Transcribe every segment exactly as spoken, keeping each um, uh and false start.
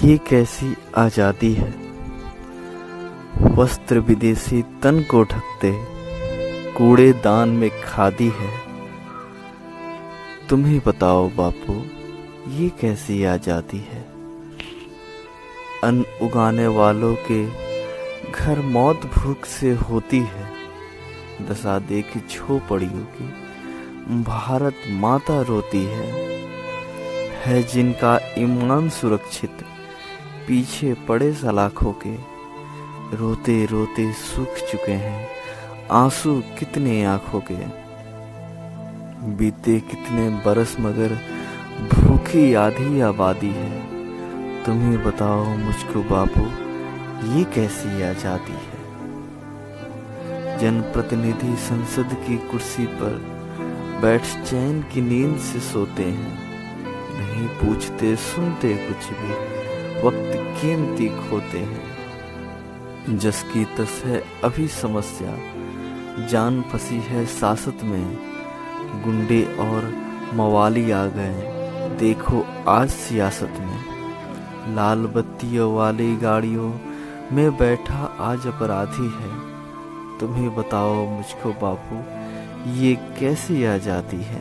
ये कैसी आजादी है। वस्त्र विदेशी तन को ढकते, कूड़ेदान में खादी है। तुम ही बताओ बापू, ये कैसी आजादी है। अन्न उगाने वालों के घर मौत भूख से होती है। दशा देखी झोपड़ियों की भारत माता रोती है। है जिनका ईमान सुरक्षित, पीछे पड़े सलाखों के, रोते रोते सूख चुके हैं आंसू कितने आंखों के। बीते कितने बरस मगर भूखी आधी आबादी है। तुम ही बताओ मुझको बापू, ये कैसी आजादी है। जनप्रतिनिधि संसद की कुर्सी पर बैठ चैन की नींद से सोते हैं। नहीं पूछते सुनते कुछ भी, वक्त कीमती खोते हैं। जस की तस है अभी समस्या, जान फंसी है सासत में। गुंडे और मवाली आ गए, देखो आज सियासत में। लाल बत्तियों वाली गाड़ियों में बैठा आज अपराधी है। तुम ही बताओ मुझको बापू, ये कैसी आजादी है।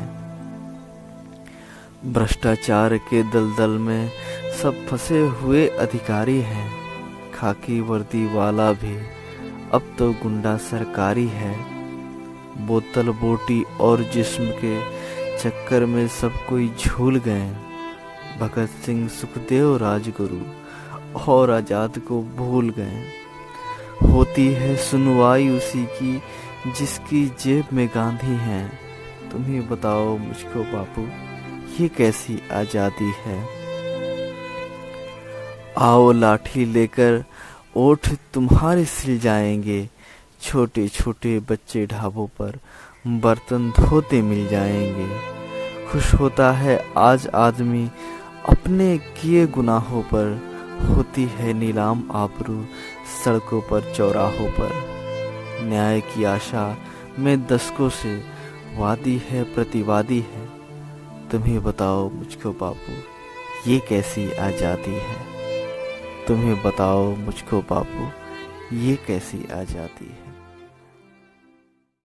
भ्रष्टाचार के दलदल में सब फंसे हुए अधिकारी हैं। खाकी वर्दी वाला भी अब तो गुंडा सरकारी है। बोतल बोटी और जिस्म के चक्कर में सब कोई झूल गए। भगत सिंह सुखदेव राजगुरु और आजाद को भूल गए। होती है सुनवाई उसी की जिसकी जेब में गांधी हैं। तुम ही बताओ मुझको बापू, ये कैसी आजादी है। आओ लाठी लेकर ओठ तुम्हारे सिल जाएंगे। छोटे छोटे बच्चे ढाबों पर बर्तन धोते मिल जाएंगे। खुश होता है आज आदमी अपने किए गुनाहों पर। होती है नीलाम आबरू सड़कों पर चौराहों पर। न्याय की आशा में दशकों से वादी है प्रतिवादी है। तुम ही बताओ मुझको बापू, ये कैसी आजादी है। तुम्हें बताओ मुझको बापू, ये कैसी आजादी है।